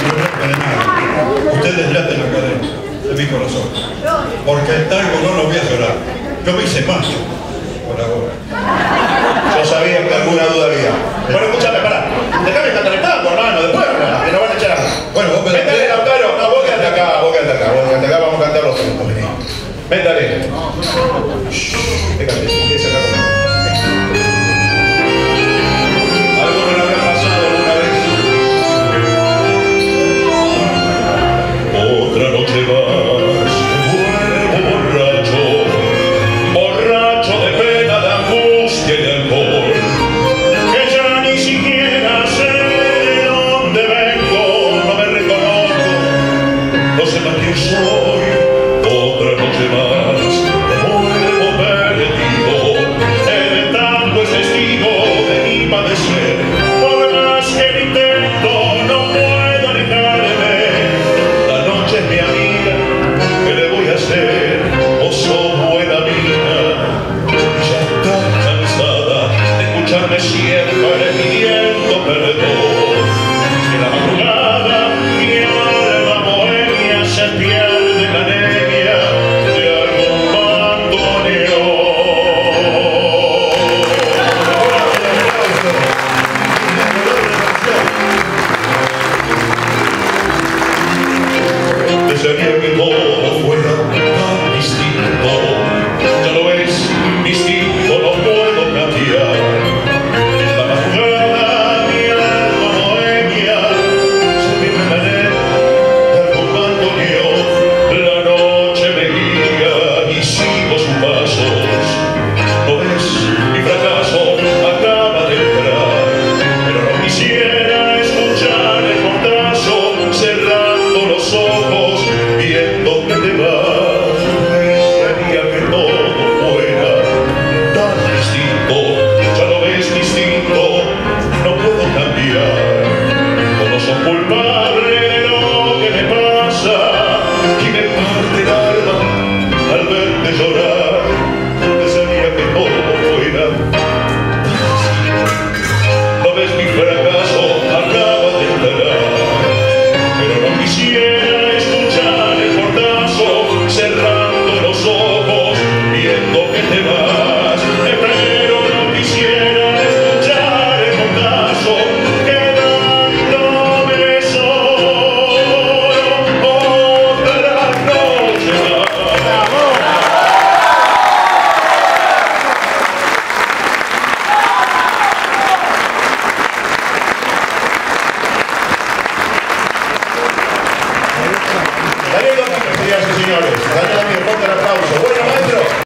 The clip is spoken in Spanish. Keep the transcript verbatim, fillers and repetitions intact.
de nada. Usted deslate la cadena de mi corazón. Porque el tango no lo voy a llorar. Yo me hice macho por ahora. Yo sabía que alguna duda había. Bueno, escúchame, pará. Dejame cantar el tango, hermano, después habla, que nos van a echar. Bueno, vos me Métale, Lautaro. No, vos quédate acá, vos quédate acá, vos quédate acá, vamos a cantar los juntos, vení. Métale. Shhh, déjate, empieza acá conmigo. ¿Alguno le habrá pasado alguna vez? Otra noche más, vuelvo borracho, borracho de pena, de angustia y de alcohol, que ya ni siquiera sé de dónde vengo, no me reconozco, no sé más quién soy. Otra noche más, vuelvo perdido, el tango es testigo de mi padecer, por más que lo intento, no puedo alejarme. La noche es mi amiga, ¿qué le voy a hacer? Oso buena amiga, ya está cansada de escucharme siempre pidiendo perdón. Que la madrugada mi alma bohemia se pierde en la negra de algún bandoneón. Desearía que todo fuera tan distinto. Ya lo ves, distinto no puedo cambiar. La madrugada mi alma bohemia se pierde en la negra de algún bandoneón. La noche me guía y sigo sus pasos. ¿No ves? Mi fracaso acaba de entrar, pero no quisiera escuchar el portazo cerrando los ojos, viendo que te vas. Desearía que todo fuera tan distinto. Ya lo ves, distinto, no puedo cambiar. Todos son culpables de lo que me pasa y me parte el alma al verte llorar. Desearía que todo fuera tan distinto. No ves, mi fracaso acaba de entrar, pero no quisiera escuchar el portazo cerrando los ojos, viendo que te vas. Pero no quisiera escuchar el portazo quedándome solo. Otra noche más. Daniel Domínguez, señoras y señores. Daniel